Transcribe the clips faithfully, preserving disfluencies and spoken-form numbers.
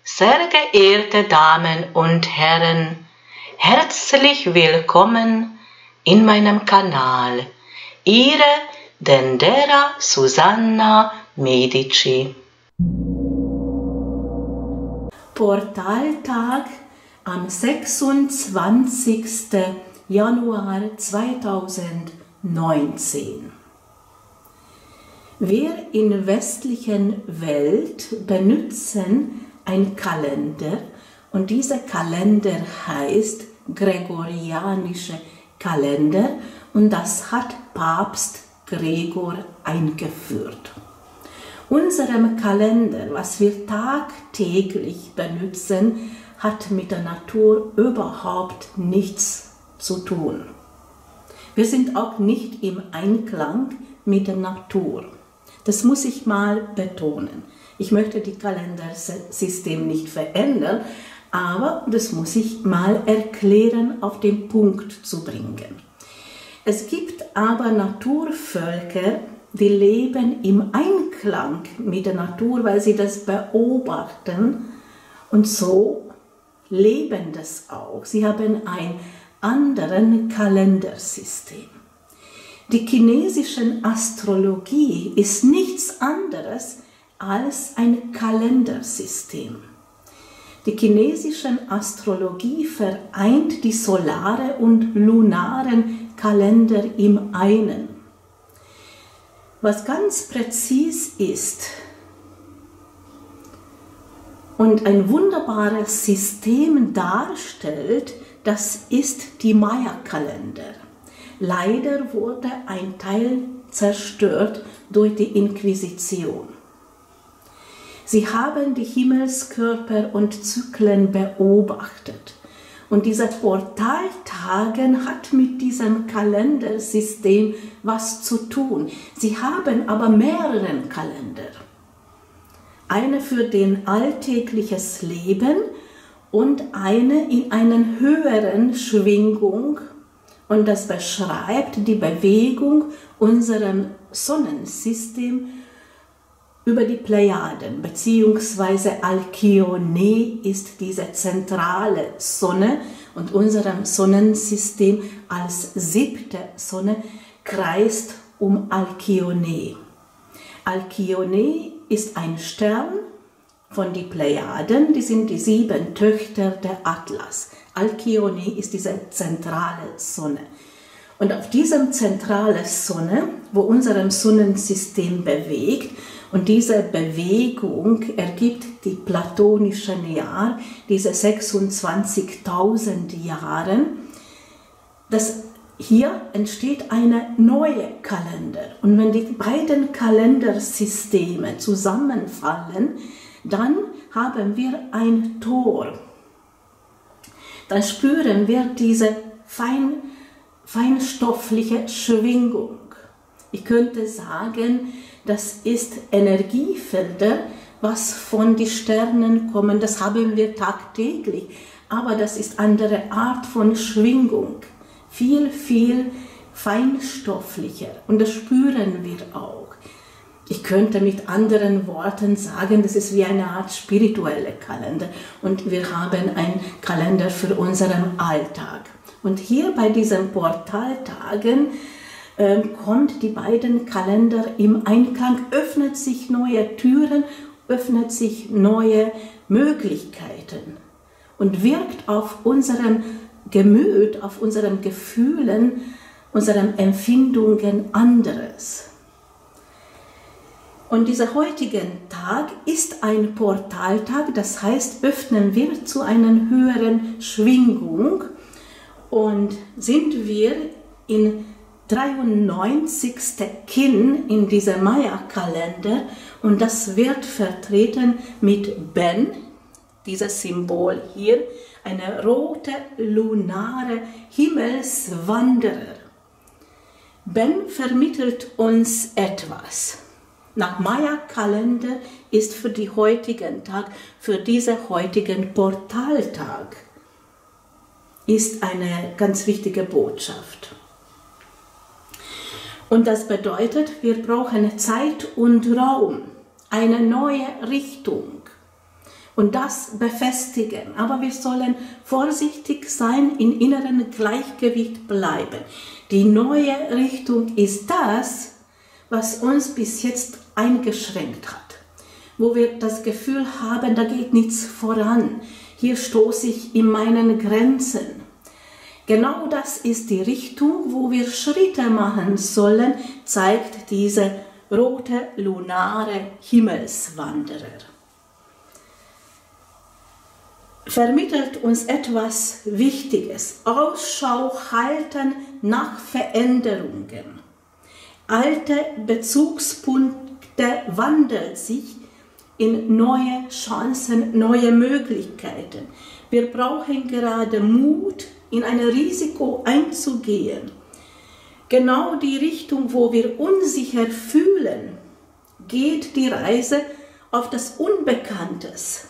Sehr geehrte Damen und Herren, herzlich willkommen in meinem Kanal. Ihre Dendera Susanna Medici. Portaltag am sechsundzwanzigsten Januar zweitausendneunzehn. Wir in der westlichen Welt benutzen einen Kalender und dieser Kalender heißt Gregorianischer Kalender und das hat Papst Gregor eingeführt. Unserem Kalender, was wir tagtäglich benutzen, hat mit der Natur überhaupt nichts zu tun. Wir sind auch nicht im Einklang mit der Natur. Das muss ich mal betonen. Ich möchte das Kalendersystem nicht verändern, aber das muss ich mal erklären, auf den Punkt zu bringen. Es gibt aber Naturvölker, die leben im Einklang mit der Natur, weil sie das beobachten und so leben das auch. Sie haben ein anderes Kalendersystem. Die chinesische Astrologie ist nichts anderes als ein Kalendersystem. Die chinesische Astrologie vereint die solare und lunaren Kalender im einen. Was ganz präzis ist und ein wunderbares System darstellt, das ist die Maya-Kalender. Leider wurde ein Teil zerstört durch die Inquisition. Sie haben die Himmelskörper und Zyklen beobachtet. Und dieser Portaltagen hat mit diesem Kalendersystem was zu tun. Sie haben aber mehrere Kalender. Eine für den alltägliches Leben und eine in einer höheren Schwingung. Und das beschreibt die Bewegung unserem Sonnensystem über die Plejaden, beziehungsweise Alkione ist diese zentrale Sonne und unserem Sonnensystem als siebte Sonne kreist um Alkione. Alkione ist ein Stern von den Plejaden, die sind die sieben Töchter der Atlas. Alkione ist diese zentrale Sonne. Und auf diesem zentralen Sonne, wo unser Sonnensystem bewegt, und diese Bewegung ergibt die platonischen Jahre, diese sechsundzwanzigtausend Jahre, dass hier entsteht eine neue Kalender. Und wenn die beiden Kalendersysteme zusammenfallen, dann haben wir ein Tor. Dann spüren wir diese fein, feinstoffliche Schwingung. Ich könnte sagen, das ist Energiefelder, was von den Sternen kommen. Das haben wir tagtäglich, aber das ist andere Art von Schwingung. Viel, viel feinstofflicher und das spüren wir auch. Ich könnte mit anderen Worten sagen, das ist wie eine Art spirituelle Kalender und wir haben einen Kalender für unseren Alltag. Und hier bei diesen Portaltagen äh, kommt die beiden Kalender im Einklang, öffnet sich neue Türen, öffnet sich neue Möglichkeiten und wirkt auf unserem Gemüt, auf unseren Gefühlen, unseren Empfindungen anderes. Und dieser heutige Tag ist ein Portaltag, das heißt, öffnen wir zu einer höheren Schwingung und sind wir in dreiundneunzigsten Kin in diesem Maya-Kalender und das wird vertreten mit Ben, dieses Symbol hier, eine rote, lunare Himmelswanderer. Ben vermittelt uns etwas. Nach Maya-Kalender ist für den heutigen Tag, für diesen heutigen Portaltag, ist eine ganz wichtige Botschaft. Und das bedeutet, wir brauchen Zeit und Raum, eine neue Richtung. und das befestigen. Aber wir sollen vorsichtig sein, im inneren Gleichgewicht bleiben. Die neue Richtung ist das, was uns bis jetzt eingeschränkt hat, wo wir das Gefühl haben, da geht nichts voran, hier stoße ich in meinen Grenzen. Genau das ist die Richtung, wo wir Schritte machen sollen, zeigt diese rote lunare Himmelswanderer. Vermittelt uns etwas Wichtiges, Ausschau halten nach Veränderungen. Alte Bezugspunkte wandeln sich in neue Chancen, neue Möglichkeiten. Wir brauchen gerade Mut, in ein Risiko einzugehen. Genau die Richtung, wo wir unsicher fühlen, geht die Reise auf das Unbekanntes.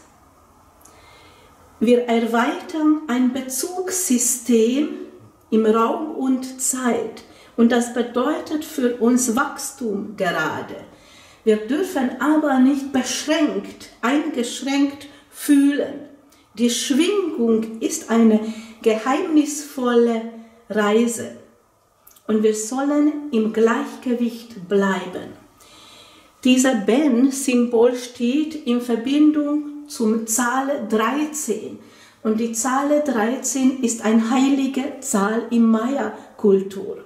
Wir erweitern ein Bezugssystem im Raum und Zeit. Und das bedeutet für uns Wachstum gerade. Wir dürfen aber nicht beschränkt, eingeschränkt fühlen. Die Schwingung ist eine geheimnisvolle Reise. Und wir sollen im Gleichgewicht bleiben. Dieser Ben-Symbol steht in Verbindung zum Zahl dreizehn. Und die Zahl dreizehn ist eine heilige Zahl in Maya-Kultur.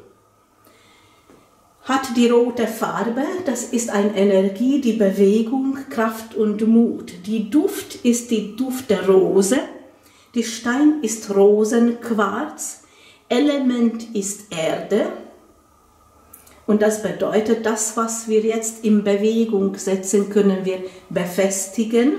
Hat die rote Farbe, das ist eine Energie, die Bewegung, Kraft und Mut. Die Duft ist die Duft der Rose, die Stein ist Rosenquarz, Element ist Erde. Und das bedeutet, das, was wir jetzt in Bewegung setzen, können wir befestigen.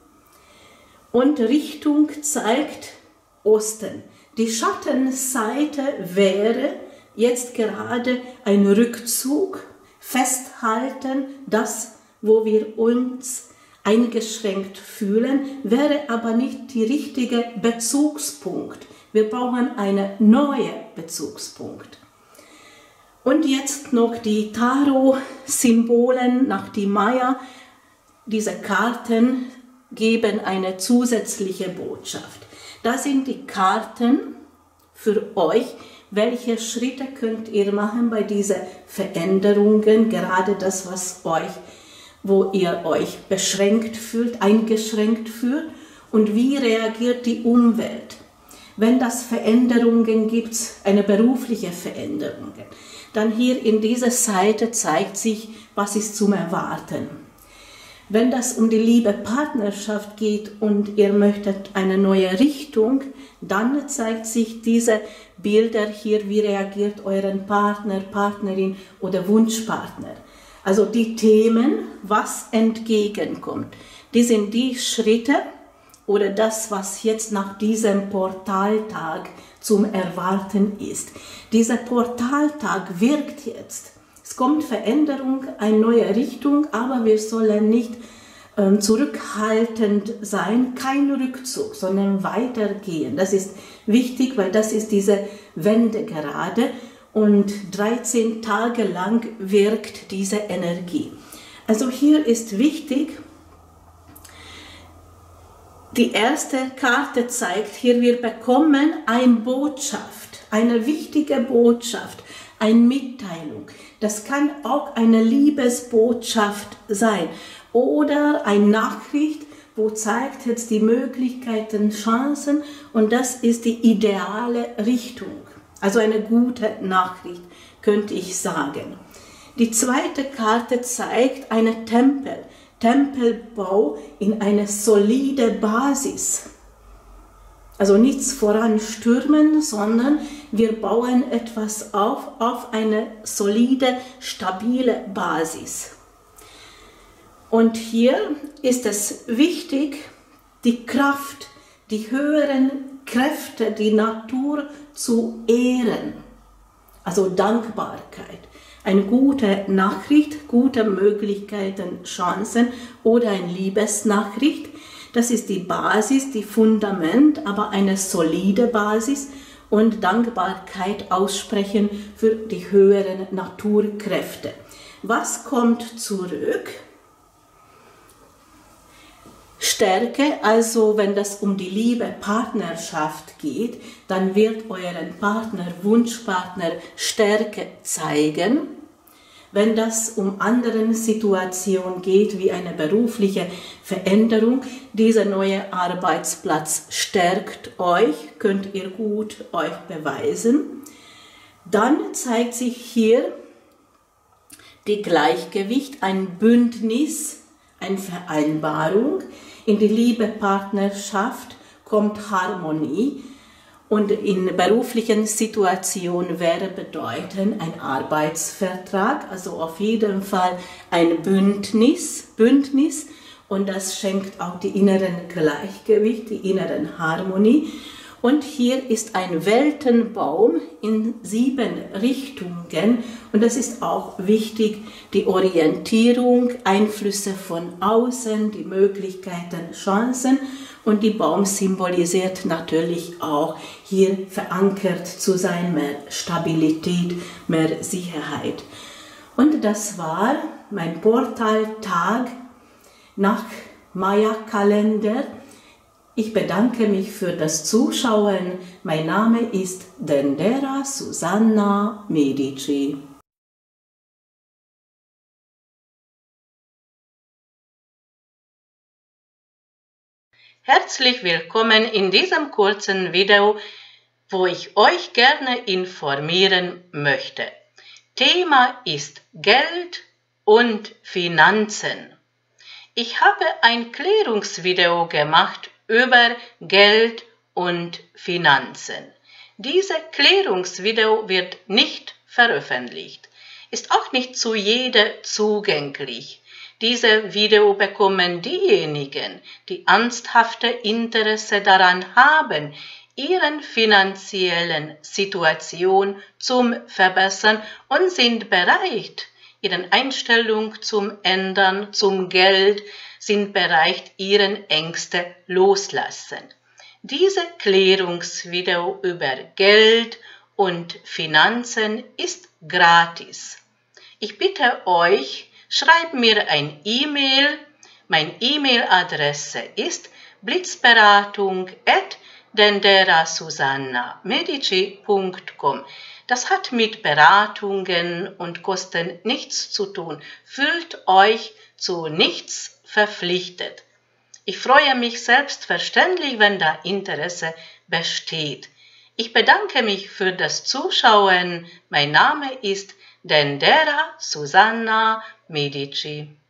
Und Richtung zeigt Osten. Die Schattenseite wäre jetzt gerade ein Rückzug, festhalten, das, wo wir uns eingeschränkt fühlen, wäre aber nicht der richtige Bezugspunkt. Wir brauchen einen neuen Bezugspunkt. Und jetzt noch die Tarot-Symbolen nach die Maya. Diese Karten geben eine zusätzliche Botschaft. Das sind die Karten für euch. Welche Schritte könnt ihr machen bei diesen Veränderungen, gerade das, was euch, wo ihr euch beschränkt fühlt, eingeschränkt fühlt, und wie reagiert die Umwelt? Wenn das Veränderungen gibt, eine berufliche Veränderung, dann hier in dieser Seite zeigt sich, was ist zum Erwarten. Wenn das um die liebe Partnerschaft geht und ihr möchtet eine neue Richtung, dann zeigt sich diese Bilder hier, wie reagiert euren Partner, Partnerin oder Wunschpartner. Also die Themen, was entgegenkommt. Die sind die Schritte oder das, was jetzt nach diesem Portaltag zum Erwarten ist. Dieser Portaltag wirkt jetzt. Es kommt Veränderung, eine neue Richtung, aber wir sollen nicht ähm, zurückhaltend sein, kein Rückzug, sondern weitergehen. Das ist wichtig, weil das ist diese Wende gerade und dreizehn Tage lang wirkt diese Energie. Also hier ist wichtig, die erste Karte zeigt, hier wir bekommen eine Botschaft, eine wichtige Botschaft, eine Mitteilung. Das kann auch eine Liebesbotschaft sein oder eine Nachricht, wo zeigt jetzt die Möglichkeiten, Chancen, und das ist die ideale Richtung. Also eine gute Nachricht, könnte ich sagen. Die zweite Karte zeigt einen Tempel, Tempelbau in eine solide Basis. Also nichts voranstürmen, sondern wir bauen etwas auf, auf eine solide, stabile Basis. Und hier ist es wichtig, die Kraft, die höheren Kräfte, die Natur zu ehren. Also Dankbarkeit. Eine gute Nachricht, gute Möglichkeiten, Chancen oder eine Liebesnachricht. Das ist die Basis, die Fundament, aber eine solide Basis, und Dankbarkeit aussprechen für die höheren Naturkräfte. Was kommt zurück? Stärke, also wenn das um die Liebe, Partnerschaft geht, dann wird euren Partner, Wunschpartner Stärke zeigen. Wenn das um andere Situationen geht, wie eine berufliche Veränderung, dieser neue Arbeitsplatz stärkt euch, könnt ihr gut euch beweisen. Dann zeigt sich hier die Gleichgewicht, ein Bündnis, eine Vereinbarung. In die Liebe, Partnerschaft kommt Harmonie. Und in beruflichen Situationen wäre bedeuten ein Arbeitsvertrag, also auf jeden Fall ein Bündnis, Bündnis und das schenkt auch die inneren Gleichgewicht, die inneren Harmonie. Und hier ist ein Weltenbaum in sieben Richtungen und das ist auch wichtig, die Orientierung, Einflüsse von außen, die Möglichkeiten, Chancen. Und die Baum symbolisiert natürlich auch, hier verankert zu sein, mehr Stabilität, mehr Sicherheit. Und das war mein Portaltag nach Maya-Kalender. Ich bedanke mich für das Zuschauen. Mein Name ist Dendera Susanna Medici. Herzlich willkommen in diesem kurzen Video, wo ich euch gerne informieren möchte. Thema ist Geld und Finanzen. Ich habe ein Klärungsvideo gemacht über Geld und Finanzen. Dieses Klärungsvideo wird nicht veröffentlicht, ist auch nicht zu jedem zugänglich. Dieses Video bekommen diejenigen, die ernsthafte Interesse daran haben, ihren finanziellen Situation zum Verbessern und sind bereit, ihre Einstellung zum Ändern, zum Geld, sind bereit, ihren Ängste loslassen. Dieses Klärungsvideo über Geld und Finanzen ist gratis. Ich bitte euch, schreibt mir ein E-Mail. Meine E-Mail-Adresse ist blitzberatung at denderasusanna.medici punkt com. Das hat mit Beratungen und Kosten nichts zu tun. Fühlt euch zu nichts verpflichtet. Ich freue mich selbstverständlich, wenn da Interesse besteht. Ich bedanke mich für das Zuschauen. Mein Name ist Dendera Susanna Medici.